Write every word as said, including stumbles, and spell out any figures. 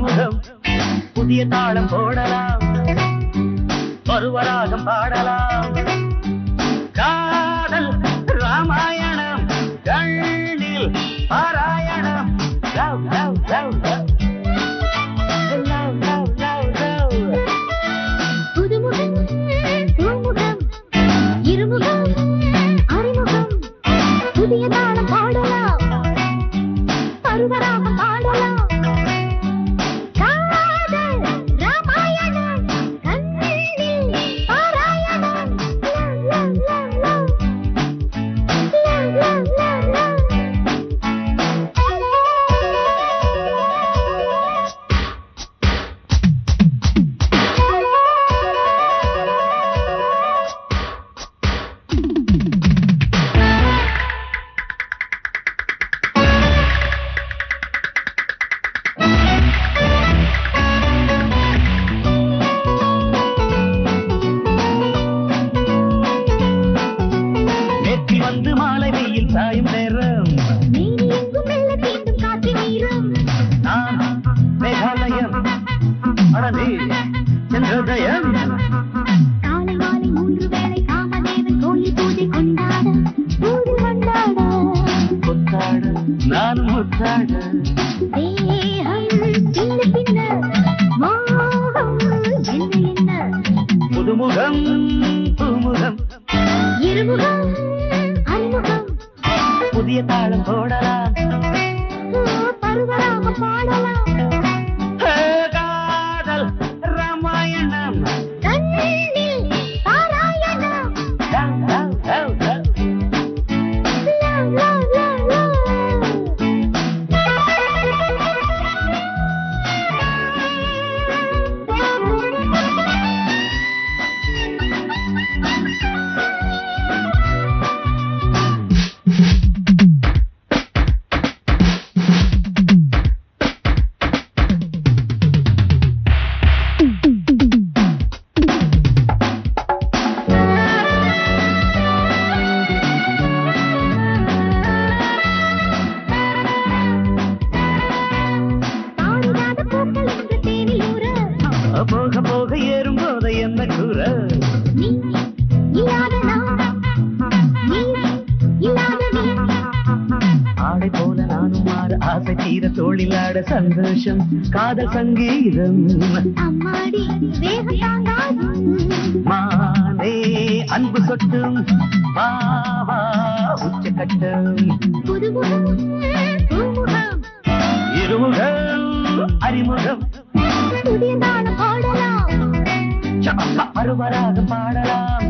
அறிமுகம் புதிய தாளம் போடலாம் ஒருவராகம் பாடலாம் காதல் ராமாயணம் கண்ணில் பாராயணம் love love love love love love love love புதுமுகம் பூமுகம் இருமுகம் அறிமுகம் புதிய தாளம் பாடலாம் பருவராகம் பாடலாம் காதல் ராமாயணம் கண்ணில் பாராயணம் love love love love love love love நெற்றி வந்து மாலை வெயில் சாயும் நேரம் நீதி எங்கும் மெல்ல தீண்டும் காற்று நீரம் நான் மேகாலயம் அடனே சந்திரோதயம் காலை மாலை மூன்று வேளை காமதேவன் கோயில் பூஜை கொண்டாட பூஜை கொண்டாட முத்தாட நானும் முத்தாட தேகம் சின்ன சின்ன மோகம் என்ன என்ன புதுமுகம் பூமுகம் இருமுகம் அறிமுகம் புதிய தாளம் போடலாம் பருவராக பாடலாம் காதல் ராமாயணம் கண்ணில் பாராயணம் love love love love love love love love தாழிடாத பூக்கள் என்ற தேனில் ஊற போக போக ஏறும் போது என்ன கூற நீ இல்லாத நான் நீ இல்லாத நீ ஆடை போல நானும் மாற ஆசை தீர தோளிலாட சந்தோஷம் காதல் சங்கீதம் அம்மாடி வேகம் தாங்காது மானே அன்பு சொட்டும் பாவா உச்ச கட்டம் புதுமுகம் பூமுகம் இருமுகம் அறிமுகம் புதிய தாளம் பாடலாம் மறுவராக பாடலாம்